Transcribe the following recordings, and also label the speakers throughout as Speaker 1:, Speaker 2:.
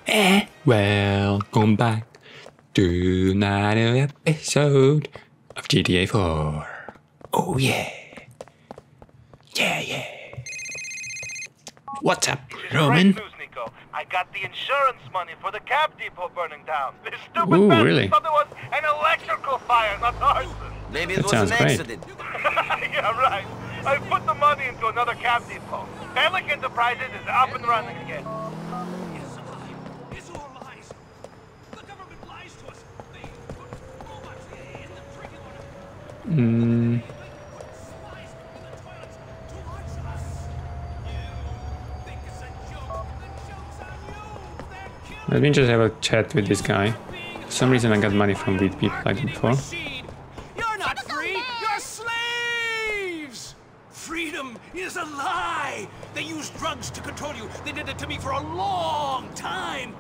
Speaker 1: Welcome back to another episode of GTA 4. Oh yeah. Yeah. What's up, Roman?
Speaker 2: Great news, Niko. I got the insurance money for the cab depot burning down. This stupid
Speaker 1: Ooh, really?
Speaker 2: thought it was an electrical fire, not arson.
Speaker 3: Maybe it
Speaker 1: That
Speaker 3: was
Speaker 1: sounds
Speaker 3: an
Speaker 1: great.
Speaker 3: accident.
Speaker 2: Yeah, right. I put the money into another cab depot. Bellic Enterprises is up and running again.
Speaker 4: It's all lies. The government lies to us. They put robots in the drinking water. They put spies in the toilets to watch us. You think it's a joke? The joke's on you. They're killing
Speaker 1: Let me just have a chat with this guy. For some reason I got money from weed people like before.
Speaker 4: You're not free. You're slaves. Freedom is a lie. They use drugs to control you. They did it to me for a long time.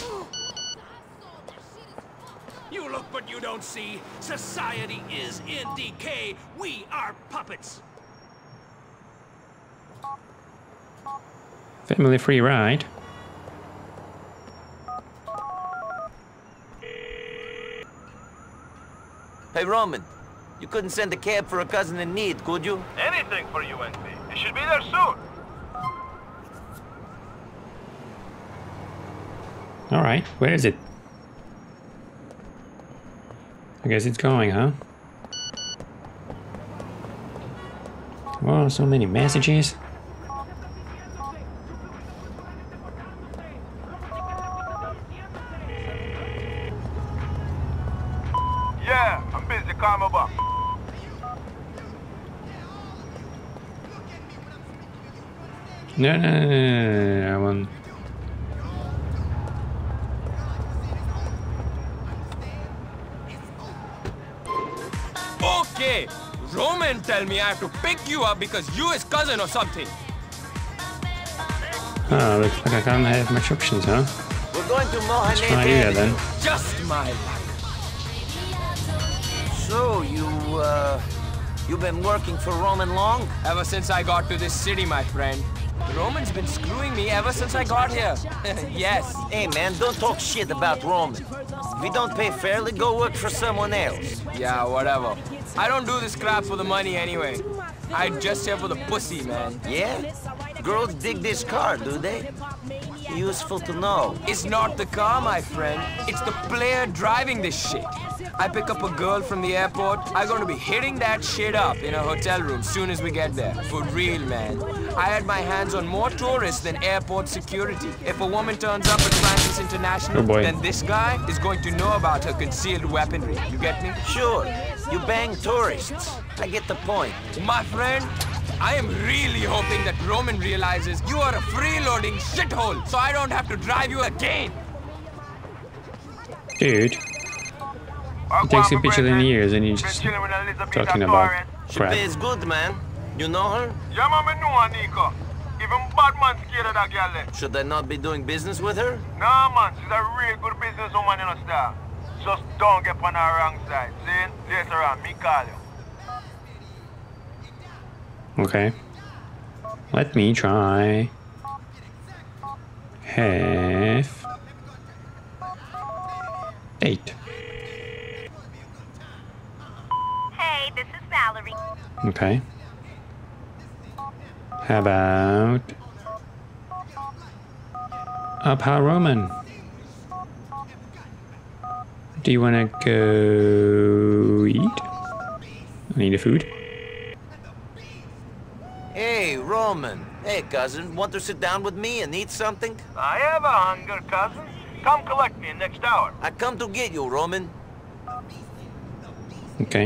Speaker 4: You look, but you don't see. Society is in decay. We are puppets.
Speaker 1: Family free ride.
Speaker 3: Hey, Roman, you couldn't send a cab for a cousin in need, could you?
Speaker 2: Anything for you, NP. You should be there soon.
Speaker 1: Alright, where is it? I guess it's going, huh? Wow, so many messages.
Speaker 2: Yeah, I'm busy. Call me back.
Speaker 1: No, I want...
Speaker 5: Okay, Roman tell me I have to pick you up because you his cousin or something.
Speaker 1: Oh, looks like I can't have much options, huh?
Speaker 3: We're going to
Speaker 1: Let's try and do that then.
Speaker 5: Just my luck.
Speaker 3: So, you've been working for Roman long?
Speaker 5: Ever since I got to this city, my friend. Roman's been screwing me ever since I got here. Yes.
Speaker 3: Hey, man, don't talk shit about Roman. If we don't pay fairly, go work for someone else.
Speaker 5: Yeah, whatever. I don't do this crap for the money anyway. I just here for the pussy, man.
Speaker 3: Yeah? Girls dig this car, do they? Useful to know.
Speaker 5: It's not the car, my friend. It's the player driving this shit. I pick up a girl from the airport. I'm gonna be hitting that shit up in a hotel room soon as we get there. For real, man. I had my hands on more tourists than airport security. If a woman turns up at Francis International,
Speaker 1: Oh boy.
Speaker 5: then this guy is going to know about her concealed weaponry. You get me?
Speaker 3: Sure, you bang tourists. I get the point.
Speaker 5: My friend, I am really hoping that Roman realizes you are a freeloading shithole, so I don't have to drive you again.
Speaker 1: Dude, it takes you a billion years and you're just talking about crap.
Speaker 3: She pays good, man. You know her?
Speaker 2: Yeah, man, I know her, Niko. Even bad man scared of that girl.
Speaker 3: Should I not be doing business with her?
Speaker 2: Nah, man, she's a real good businesswoman in a star. Just don't get on her wrong side. See? Later on, me call you.
Speaker 1: Okay. Let me try. Have 8.
Speaker 6: Hey, this is Valerie.
Speaker 1: Okay. How about Upper Roman? Do you wanna go eat? I need a food.
Speaker 3: Hey, Roman. Hey, cousin. Want to sit down with me and eat something?
Speaker 2: I have a hunger, cousin. Come collect me in next hour.
Speaker 3: I come to get you, Roman.
Speaker 1: Okay.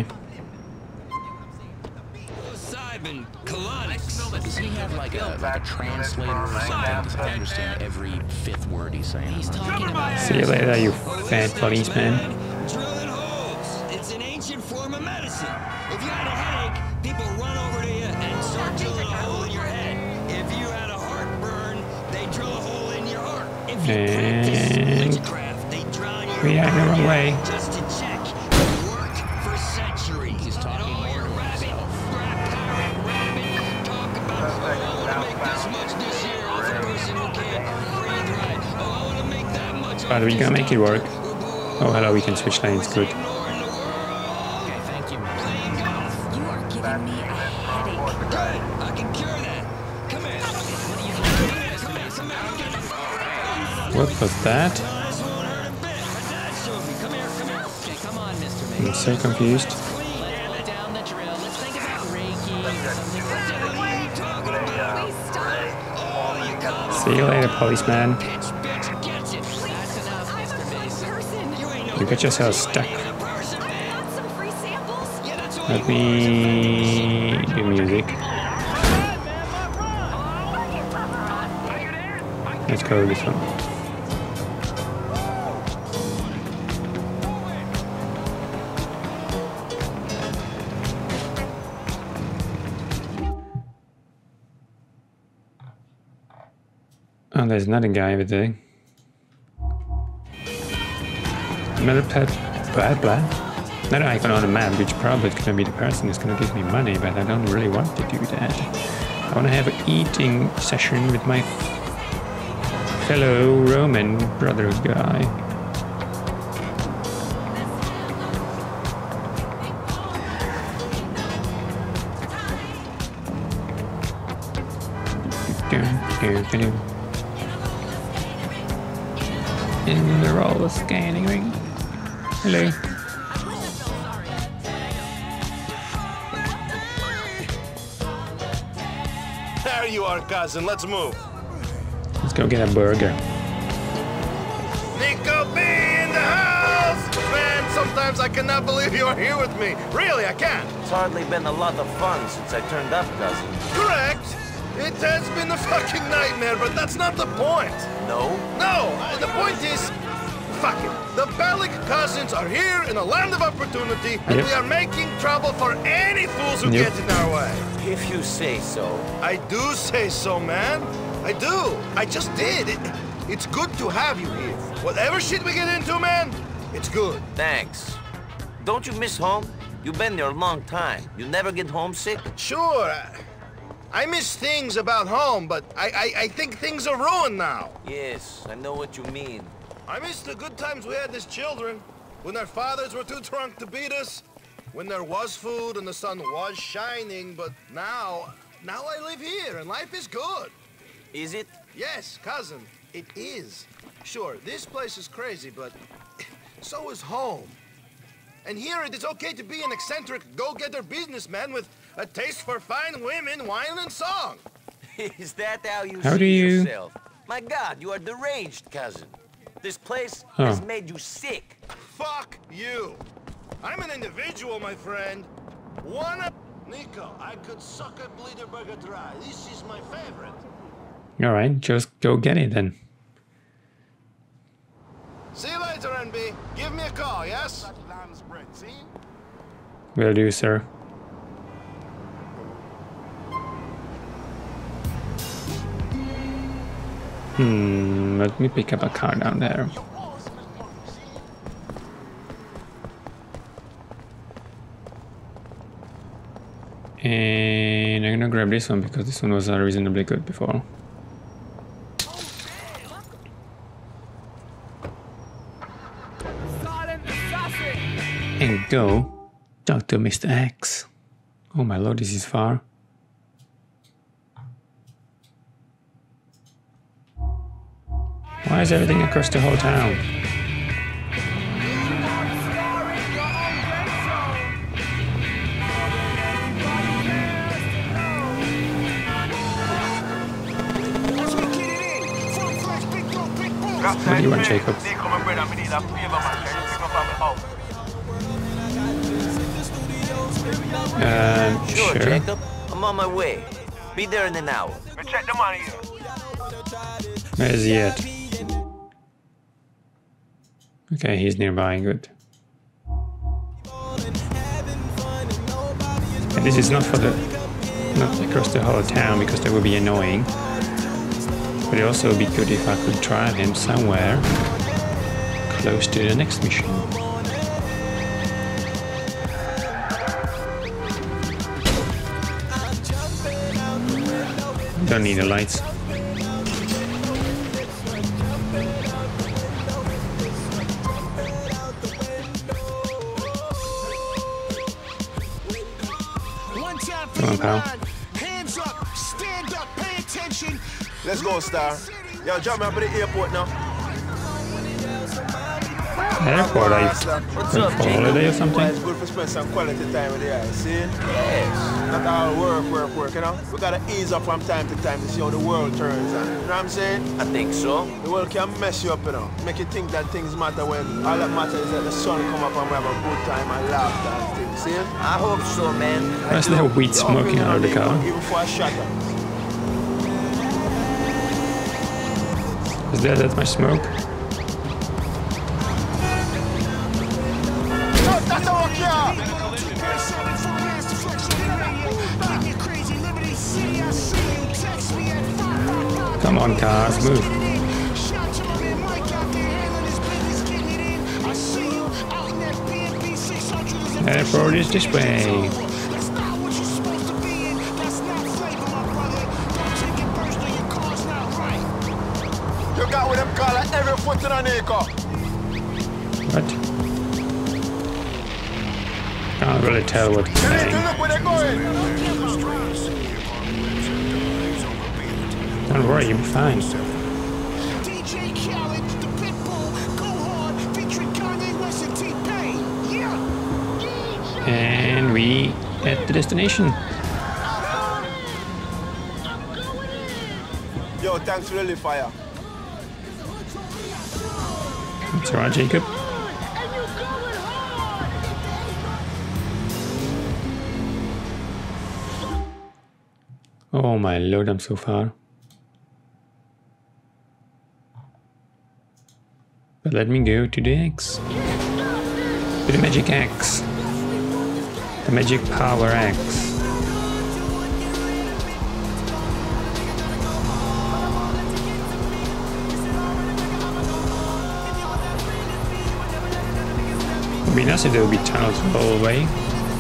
Speaker 7: Does he have like a translator or something? Does he understand every fifth word he's saying? He's talking about.
Speaker 1: See you later, you fat policeman.
Speaker 8: Drilling holes. It's an ancient form of medicine. If you had a headache, people run over to you and start drilling a hole in your head. If you had a heartburn, they drill a hole in your heart. If you practice
Speaker 1: And
Speaker 8: witchcraft, they drown your
Speaker 1: we are the wrong way.
Speaker 8: just to check. It worked for centuries.
Speaker 7: He's talking
Speaker 8: And all
Speaker 7: more
Speaker 8: your
Speaker 7: to
Speaker 8: rabbit,
Speaker 7: himself.
Speaker 8: rabbit, talk about, oh, I want to make this much this year off a person who can't breathe right. Oh, I want to make that
Speaker 1: But we're gonna make it work. Oh, hello, we can switch lanes, good.
Speaker 7: Okay, thank you.
Speaker 9: You are giving me a headache.
Speaker 8: Good. I can cure that. Come here.
Speaker 1: What was that?
Speaker 7: Okay, come on, Mr.
Speaker 1: I'm
Speaker 7: Mayor.
Speaker 1: so confused.
Speaker 7: Let down the drill. Let's think about Reiki or something like that.
Speaker 9: Please stop.
Speaker 1: See you later, policeman.
Speaker 7: That's enough,
Speaker 9: I'm a
Speaker 7: Mr.
Speaker 9: fun
Speaker 7: Mason.
Speaker 9: person.
Speaker 1: You got yourself stuck.
Speaker 9: I want some free samples.
Speaker 1: Let me do music. Let's go with this one. Oh, there's another guy over there. Another blah. Another icon on the map, which probably is going to be the person who's going to give me money, but I don't really want to do that. I want to have an eating session with my fellow Roman brother guy. In the roller skating ring. Hello.
Speaker 2: There you are, cousin. Let's move.
Speaker 1: Let's go get a burger.
Speaker 2: Niko B in the house! Man, sometimes I cannot believe you are here with me. Really, I can't.
Speaker 3: It's hardly been a lot of fun since I turned up, cousin.
Speaker 2: Correct. It has been a fucking nightmare, but that's not the point.
Speaker 3: No?
Speaker 2: No, the point is, fuck it. The Bellic cousins are here in a land of opportunity, and we are making trouble for any fools who get in our way.
Speaker 3: If you say so.
Speaker 2: I do say so, man. I do. I just did. It's good to have you here. Whatever shit we get into, man, it's good.
Speaker 3: Thanks. Don't you miss home? You've been there a long time. You never get homesick?
Speaker 2: Sure. I miss things about home, but I think things are ruined now.
Speaker 3: Yes, I know what you mean.
Speaker 2: I miss the good times we had as children, when our fathers were too drunk to beat us, when there was food and the sun was shining, but now I live here and life is good.
Speaker 3: Is it?
Speaker 2: Yes, cousin, it is. Sure, this place is crazy, but so is home. And here it is okay to be an eccentric go-getter businessman with a taste for fine women, wine, and song.
Speaker 3: Is that how you
Speaker 1: How do
Speaker 3: see
Speaker 1: you-
Speaker 3: yourself? My God, you are deranged, cousin. This place has made you sick.
Speaker 2: Fuck you. I'm an individual, my friend. Niko, I could suck a bleeder burger dry. This is my favorite.
Speaker 1: Alright, just go get it then.
Speaker 2: See you later, NB. Give me a call, yes?
Speaker 1: Will do, sir. Let me pick up a car down there. And I'm gonna grab this one because this one was reasonably good before. And go talk to Mr. X. Oh my lord, this is far. Why is everything across the whole town? What do you want, Jacob?
Speaker 3: Sure,
Speaker 1: Sure.
Speaker 3: Jacob. I'm on my way. Be there in an hour.
Speaker 2: Check the money here.
Speaker 1: Where is he at? Okay, he's nearby, good. And this is not for the... not across the whole town, because that would be annoying. But it also would be good if I could drive him somewhere close to the next mission. Don't need the lights. Come on, pal.
Speaker 2: Hands up, stand up, pay attention. Let's go, Star. Yo, drop me up at the airport now.
Speaker 1: Airport, are you going for holiday or something?
Speaker 2: It's good to spend some quality time with the guys, see? Yes. Not all work, you know? We gotta ease up from time to time to see how the world turns on. You know what I'm saying?
Speaker 3: I think so.
Speaker 2: The world can mess you up, you know? Make you think that things matter when all that matters is that the sun come up and we have a good time and laughter and things, see?
Speaker 3: I hope so, man.
Speaker 1: Why is there weed smoking out of the car?
Speaker 2: Even for a shot.
Speaker 1: Is there that much smoke?
Speaker 2: That's our car!
Speaker 1: Come on, cars, move. Airport is this way.
Speaker 2: You got with them car like every foot in a Niko.
Speaker 1: What? Can't really tell what he's saying.
Speaker 2: Look where they're going.
Speaker 1: Don't worry, you'll be fine. And we at the destination.
Speaker 2: Yo, thanks for the lift fire.
Speaker 1: It's alright, Jacob. Oh my lord, I'm so far. But let me go to the X. To the magic X. The magic power X. It'd be nice if there would be tunnels the whole way.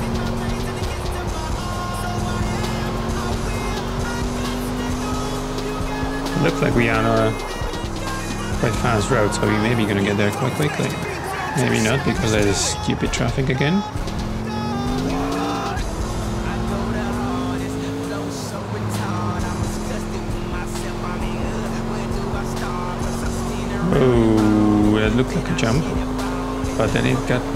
Speaker 1: Looks like we are on a quite fast road, so we may be gonna get there quite quickly. Maybe not, because there's stupid traffic again. Oh, that looked like a jump, but then it got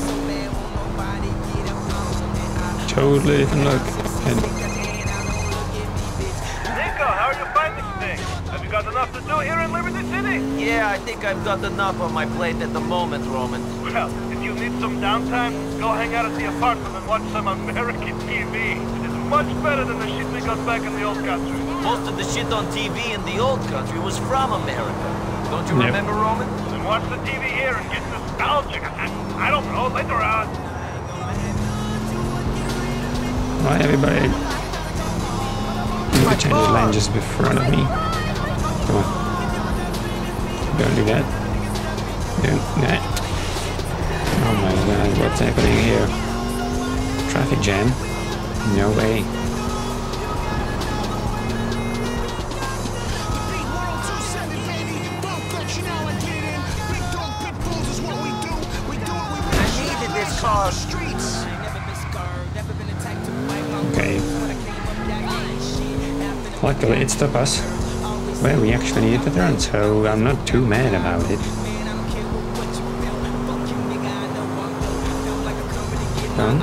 Speaker 1: totally different look. And
Speaker 10: got enough to do here in Liberty City?
Speaker 3: Yeah, I think I've got enough on my plate at the moment, Roman.
Speaker 10: Well, if you need some downtime, go hang out at the apartment and watch some American TV. It's much better than the shit we got back in the old country.
Speaker 3: Most of the shit on TV in the old country was from America. Don't you remember, Roman?
Speaker 10: Then watch the TV here and get nostalgic. I don't know, later on.
Speaker 1: why everybody need to change the lane just in front of me? Come on. Don't do that. Don't that. Oh my god, what's happening here? Traffic jam? No way.
Speaker 3: I needed this car.
Speaker 1: Okay. Luckily it stopped us. Well, we actually needed the turn, so I'm not too mad about it. Done.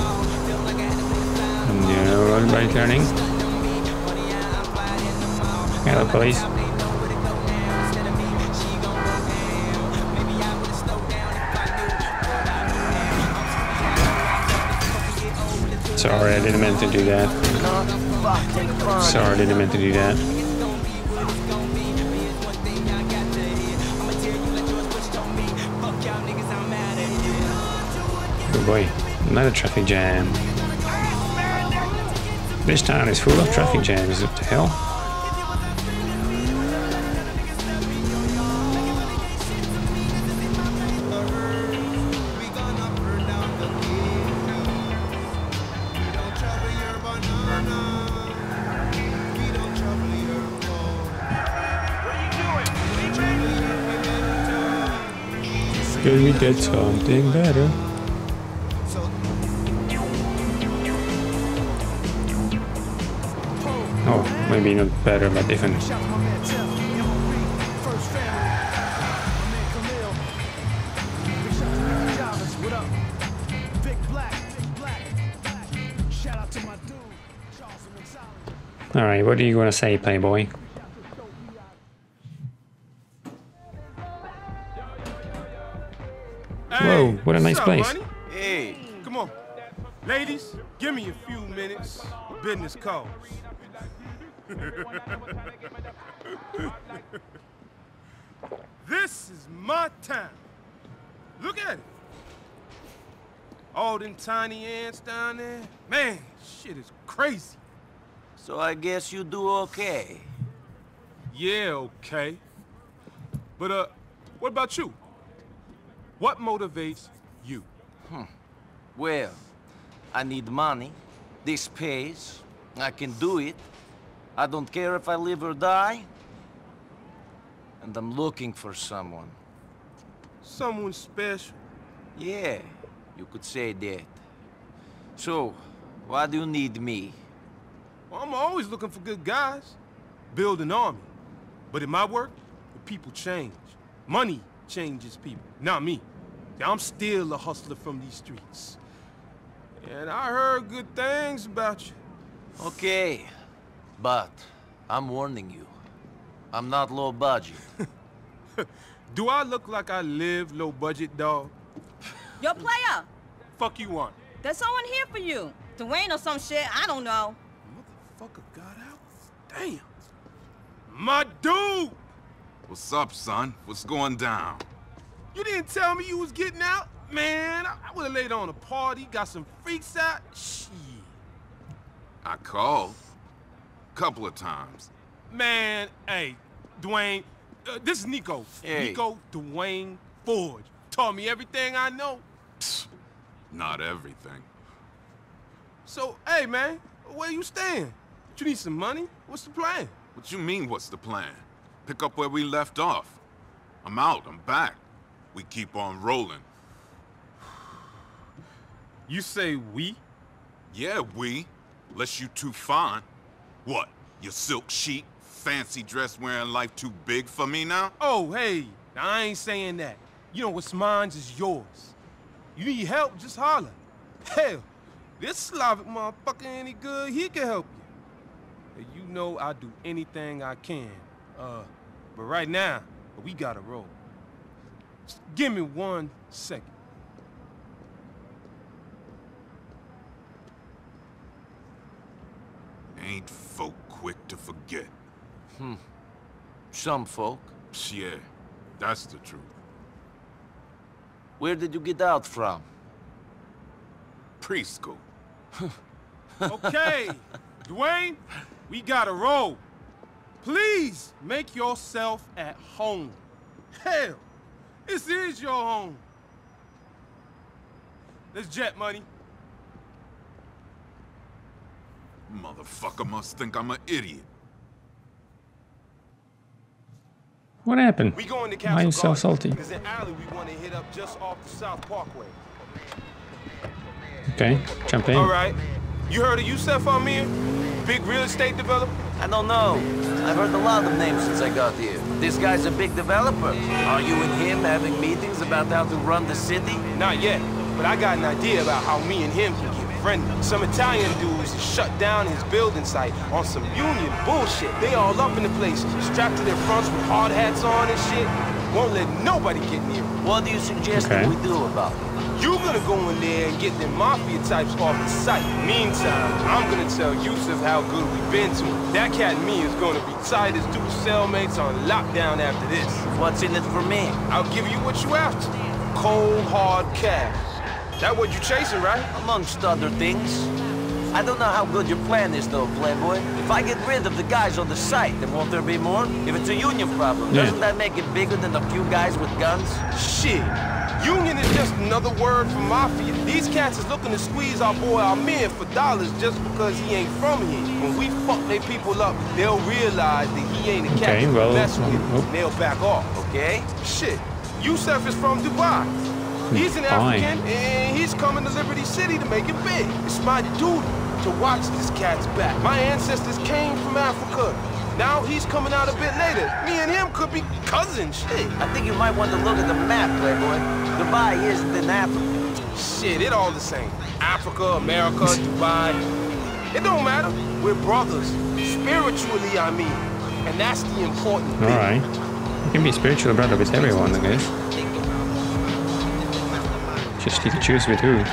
Speaker 1: No, everybody turning. Hello, police. Sorry, I didn't mean to do that. Sorry, I didn't mean to do that. Oh boy, another traffic jam. This town is full of traffic jams, what the hell? Can we get something better? maybe not better, but even. All right, what are you gonna say, Playboy? Whoa, what a nice place.
Speaker 10: Hey, come on. Ladies, give me a few minutes. Business calls. This is my town. Look at it. All them tiny ants down there. Man, shit is crazy.
Speaker 3: So I guess you do okay.
Speaker 10: Yeah, okay. But, what about you? What motivates you?
Speaker 3: Well, I need money. This pays. I can do it. I don't care if I live or die. And I'm looking for someone.
Speaker 10: Someone special?
Speaker 3: Yeah, you could say that. So, why do you need me?
Speaker 10: Well, I'm always looking for good guys. Build an army. But in my work, the people change. Money changes people, not me. See, I'm still a hustler from these streets. And I heard good things about you.
Speaker 3: Okay, but I'm warning you. I'm not low budget.
Speaker 10: Do I look like I live low budget, dog?
Speaker 11: Yo, player!
Speaker 10: Fuck you want?
Speaker 11: There's someone here for you. Dwayne or some shit, I don't know.
Speaker 10: Motherfucker got out? Damn. My dude!
Speaker 12: What's up, son? What's going down?
Speaker 10: You didn't tell me you was getting out? Man, I would've laid on a party, got some freaks out. Shit.
Speaker 12: I called. Couple of times.
Speaker 10: Man, hey, Dwayne, this is Niko.
Speaker 3: Hey.
Speaker 10: Niko Dwayne Forge. Taught me everything I know.
Speaker 12: Psst, not everything.
Speaker 10: So, hey, man, where you staying? You need some money? What's the plan?
Speaker 12: What you mean, what's the plan? Pick up where we left off. I'm out, I'm back. We keep on rolling.
Speaker 10: You say we?
Speaker 12: Yeah, we. Unless you too fine. What, your silk sheet, fancy dress wearing life too big for me now?
Speaker 10: Oh, hey, now I ain't saying that. You know what's mine is yours. You need help, just holler. Hell, this Slavic motherfucker any good, he can help you. And you know I'll do anything I can. But right now, we gotta roll. Just give me 1 second.
Speaker 12: Ain't folk quick to forget.
Speaker 3: Some folk.
Speaker 12: Yeah, that's the truth.
Speaker 3: Where did you get out from?
Speaker 12: Preschool.
Speaker 10: Okay, Dwayne, we gotta roll. Please make yourself at home. Hell, this is your home. Let's jet, money.
Speaker 12: Motherfucker must think I'm an idiot.
Speaker 1: What happened?
Speaker 10: We going to
Speaker 1: Why are you so salty?
Speaker 10: There's an alley we want to hit up just off the South Parkway.
Speaker 1: Okay, jump in.
Speaker 10: All right. You heard of Yusef Amir? Big real estate developer?
Speaker 3: I don't know. I've heard a lot of names since I got here. This guy's a big developer. Are you and him having meetings about how to run the city?
Speaker 10: Not yet, but I got an idea about how me and him can get friendly. Some Italian dudes shut down his building site on some union bullshit. They all up in the place, strapped to their fronts with hard hats on and shit. Won't let nobody get near them.
Speaker 3: What do you suggest that we do about it?
Speaker 10: You gonna go in there and get them mafia types off the site. Meantime, I'm gonna tell Yusuf how good we've been to him. That cat and me is gonna be tight as two cellmates on lockdown after this.
Speaker 3: What's in it for me?
Speaker 10: I'll give you what you after. Cold, hard cash. That what you chasing, right?
Speaker 3: Amongst other things. I don't know how good your plan is, though, Playboy. If I get rid of the guys on the site, then won't there be more? If it's a union problem, doesn't that make it bigger than a few guys with guns?
Speaker 10: Shit. Union is just another word for mafia. These cats is looking to squeeze our boy Amir for dollars just because he ain't from here. When we fuck they people up, they'll realize that he ain't a cat to mess with, and they'll back off.
Speaker 3: Okay?
Speaker 10: Shit. Yusef is from Dubai. He's an African, and he's coming to Liberty City to make it big. It's my duty. to watch this cat's back. My ancestors came from Africa. Now he's coming out a bit later. Me and him could be cousins, shit.
Speaker 3: I think you might want to look at the map, Playboy. Dubai isn't in Africa.
Speaker 10: Shit, it all the same. Africa, America, Dubai. It don't matter. We're brothers. Spiritually, I mean. And that's the important thing.
Speaker 1: Alright. You can be spiritual brother with everyone, I guess. Just need to choose with who.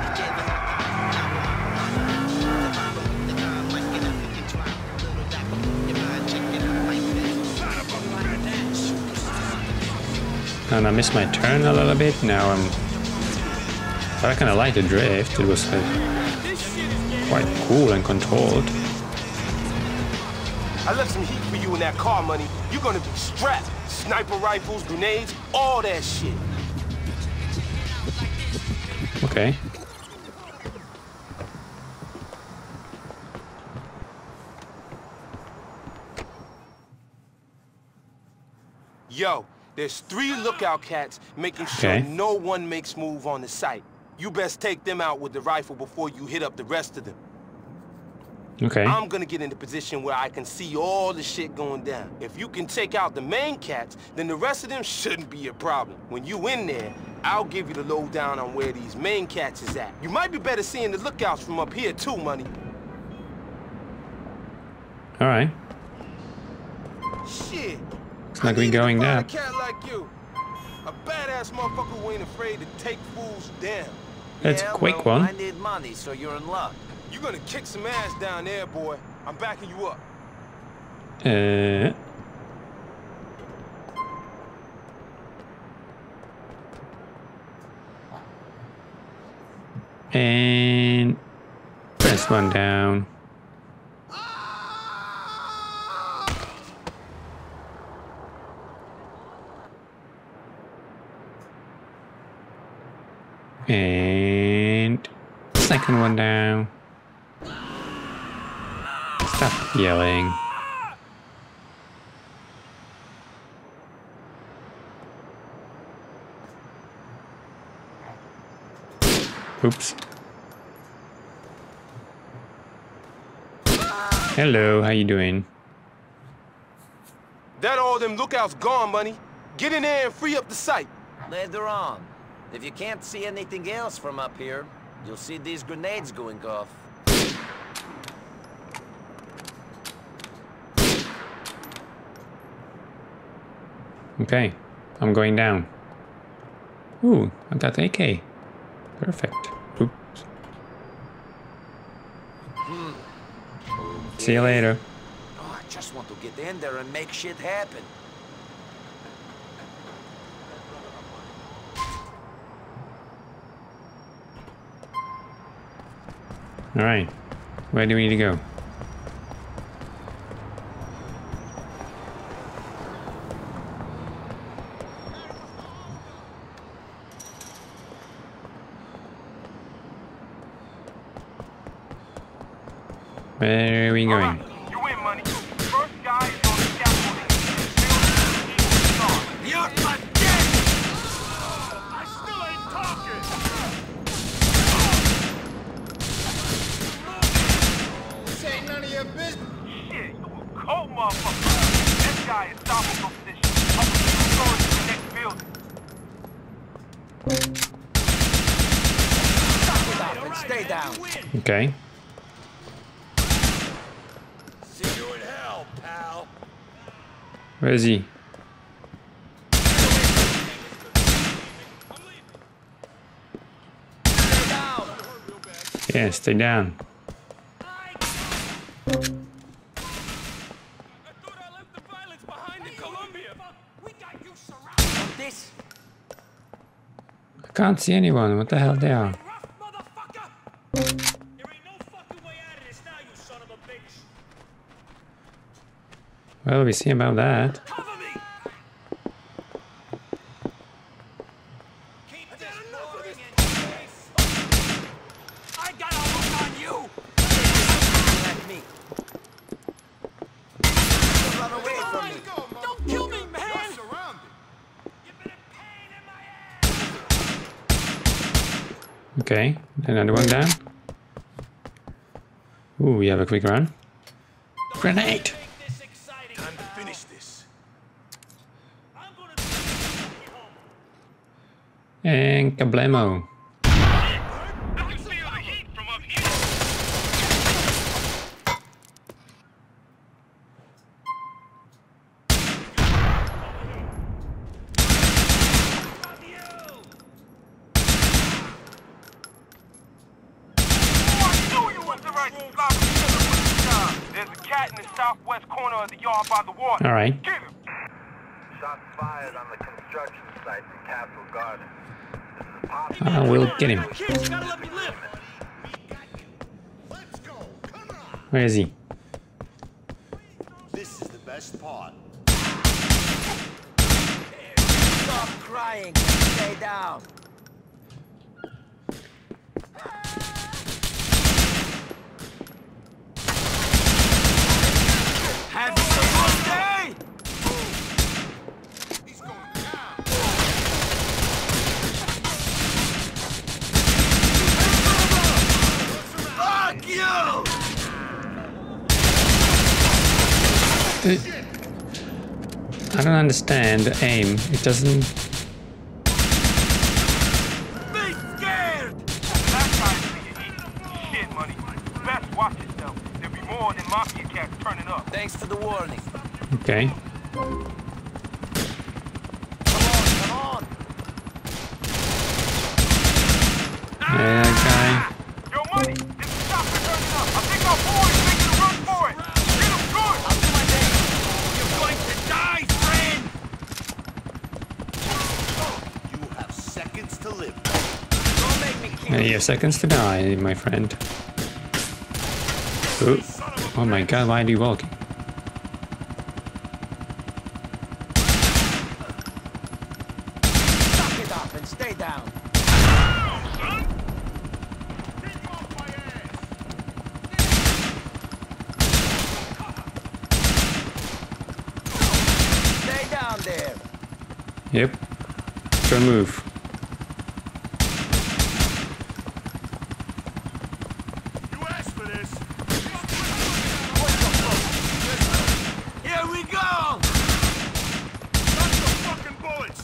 Speaker 1: And I missed my turn a little bit. Now I kind of like the drift. It was quite cool and controlled.
Speaker 10: I left some heat for you in that car, money. You're gonna be strapped. Sniper rifles, grenades, all that shit.
Speaker 1: Okay.
Speaker 10: Yo, there's 3 lookout cats making sure no one makes move on the site. You best take them out with the rifle before you hit up the rest of them.
Speaker 1: Okay.
Speaker 10: I'm gonna get in the position where I can see all the shit going down. If you can take out the main cats, then the rest of them shouldn't be a problem. When you in there, I'll give you the lowdown on where these main cats is at. You might be better seeing the lookouts from up here too, money.
Speaker 1: Alright.
Speaker 10: Shit.
Speaker 1: It's like we going
Speaker 10: down.
Speaker 1: there.
Speaker 10: A cat like you. A badass motherfucker who ain't afraid to take fools down.
Speaker 1: That's a quick one.
Speaker 3: I need money, so you're in luck.
Speaker 10: You're gonna kick some ass down there, boy. I'm backing you up.
Speaker 1: And press one down. And second one down. Stop yelling. Oops. Hello, how you doing?
Speaker 10: That all them lookouts gone, money. Get in there and free up the site.
Speaker 3: Later on. If you can't see anything else from up here, you'll see these grenades going off.
Speaker 1: Okay, I'm going down. Ooh, I got AK. Perfect. Oops. See you later.
Speaker 3: Oh, I just want to get in there and make shit happen.
Speaker 1: Alright, where do we need to go? Where are we going?
Speaker 10: You win, money. First guy is on the scaffolding. You're a dead! I still ain't talking! This ain't none of your business. Shit, you a cold motherfucker. This guy is stopping your position. I'm going to the next building.
Speaker 3: Stop it up and stay down.
Speaker 1: Okay.
Speaker 8: See you in hell, pal.
Speaker 1: Where is he?
Speaker 3: Stay down.
Speaker 1: Yeah, stay down.
Speaker 3: This.
Speaker 1: I can't see anyone. What the hell they are? Well, we see about that.
Speaker 8: I got a look on you.
Speaker 3: Like me. Run away from me.
Speaker 8: Don't kill me, man.
Speaker 1: Okay, another one down. Ooh, we have a quick run. Grenade!
Speaker 2: Time to finish this.
Speaker 1: And kablamo.
Speaker 10: There's a cat in the southwest corner of the yard by the water.
Speaker 1: All right.
Speaker 10: Get him.
Speaker 2: Shots fired on the construction site in Castle Garden.
Speaker 1: I will get him.
Speaker 10: Kids, gotta let me live.
Speaker 2: Let's go. Come on.
Speaker 1: Where is he?
Speaker 2: This is the best part.
Speaker 5: Stop crying. Stay down. Have you a good day?
Speaker 2: He's going down.
Speaker 5: Fuck you!
Speaker 1: I don't understand the aim. It doesn't...
Speaker 10: Be scared! That guy's shit money. Best watch yourself. There'll be more than mafia cats turning up.
Speaker 5: Thanks for the warning.
Speaker 1: Okay.
Speaker 5: Come on.
Speaker 1: Yeah, guy.
Speaker 10: Yo, money! This is chopper turning up. I think our boy is making a run for it. Hit him good!
Speaker 5: I'll do my best.
Speaker 10: You're going to die, friend!
Speaker 2: You have seconds to live.
Speaker 5: Don't make me kill
Speaker 1: You have seconds to die, my friend. Ooh. Oh my god, why are you walking?
Speaker 5: Suck it up and stay down. Stay down there.
Speaker 1: Yep. Don't move.
Speaker 2: You asked for this.
Speaker 5: Here we go.
Speaker 2: Stop the fucking bullets.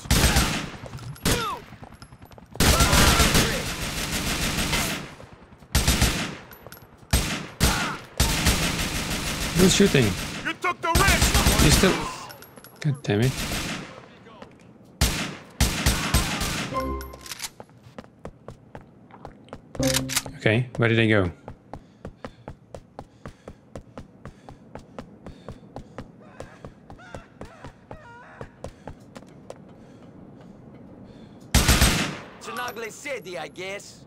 Speaker 1: Who's shooting?
Speaker 2: You took the risk.
Speaker 1: You still... God damn it. Okay, where did they go?
Speaker 5: It's an ugly city, I guess.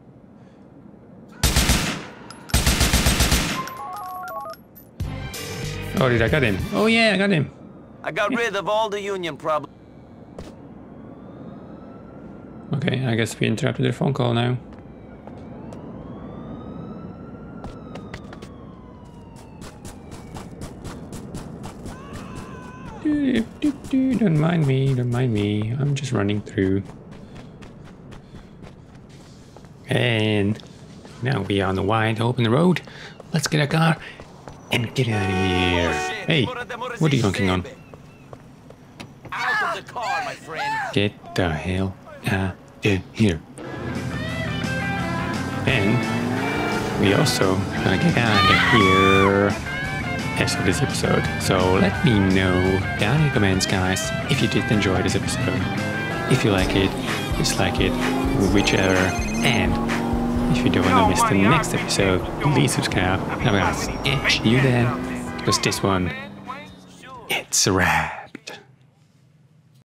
Speaker 1: Oh, did I got him? Oh yeah, I got him.
Speaker 3: I got rid of all the union problems.
Speaker 1: Okay, I guess we interrupted their phone call now. Don't mind me, don't mind me. I'm just running through. And now we are on the wide open road. Let's get a car and get out of here. Hey, what are you honking on?
Speaker 5: Out of the car, my friend.
Speaker 1: Get the hell out of here. And we also gonna get out of here after this episode. So let me know down in the comments, guys, if you did enjoy this episode. If you like it, dislike it, whichever. And if you don't want to miss the next episode, please subscribe. And I'm gonna catch you then, because this one, it's a wrap.